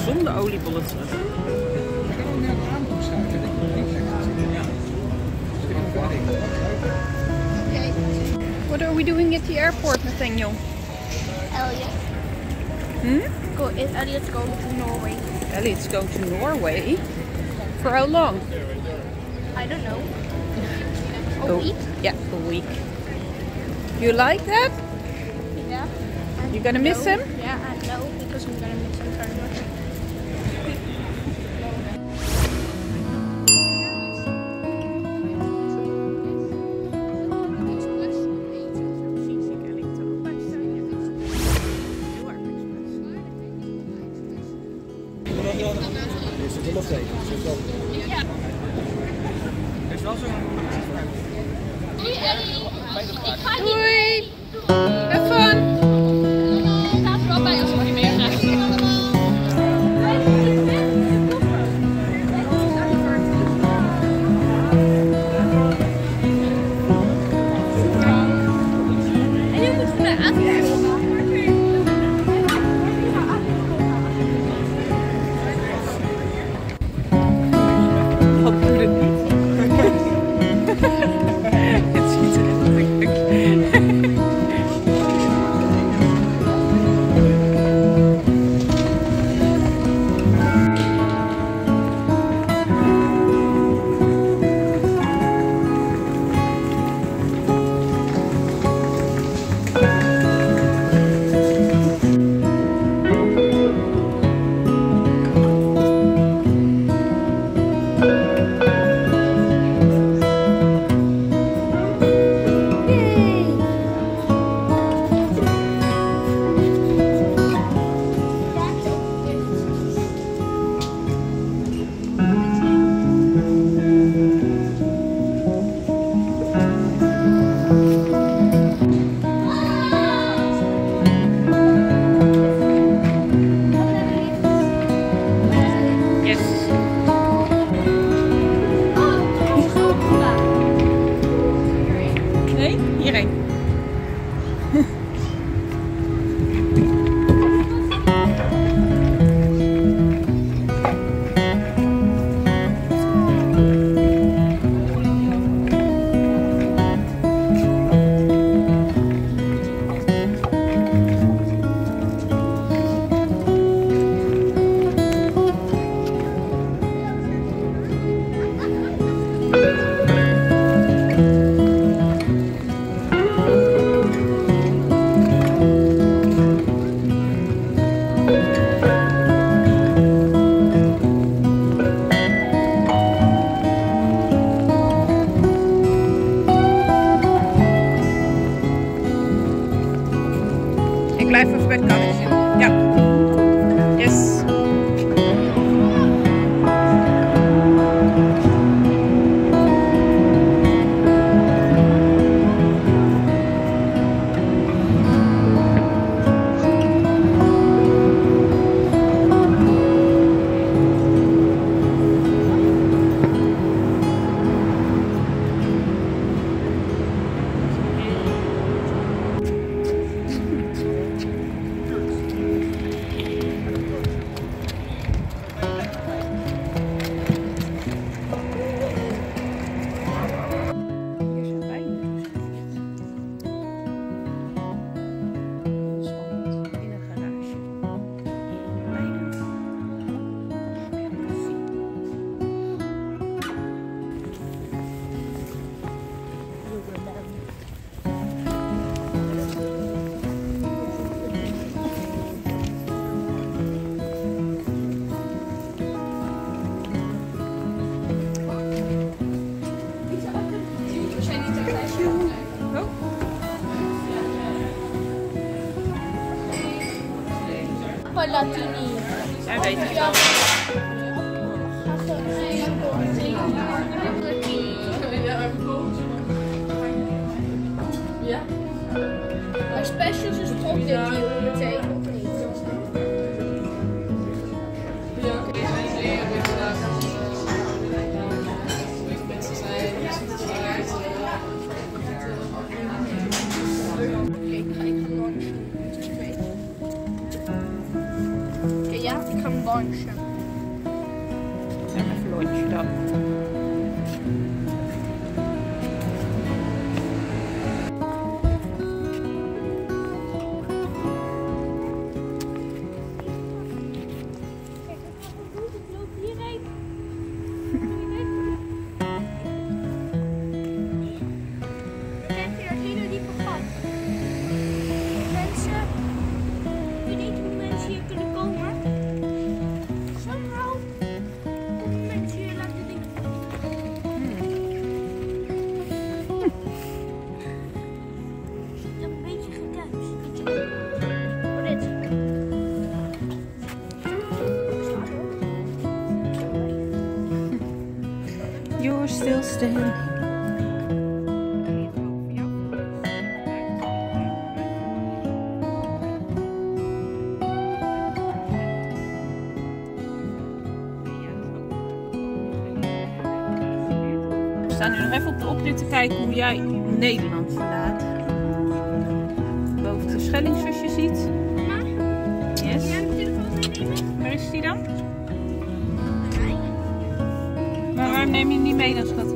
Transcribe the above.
zonder oliebollen terug. Okay. What are we doing at the airport, Nathaniel? Elliott. Elliott's going to Norway. Elliott's going to Norway? For how long? I don't know. A week? Yeah, a week. You like that? Yeah. You're gonna miss him? Yeah, I know, because I'm gonna miss him very much. Doei! Have fun! Staat er wel bij als we niet meer krijgen. En nu moeten we naar Amayra. Wat doet het niet? Het ziet er echt leuk. Hierheen. Ik blijf even bij het karretje. Ja. Yes. Latini. Jij weet het wel. Ja. Maar specials is top dit hier meteen of niet? Ja, ik ga hem lunchen. En even lunchen dan. You're still standing. We staan nu nog even op de oprit te kijken hoe jij Nederland verlaat. Boven de Schellingzusje ziet. Yes. Waar is die dan? Maar waarom neem je hem niet mee dan, schat?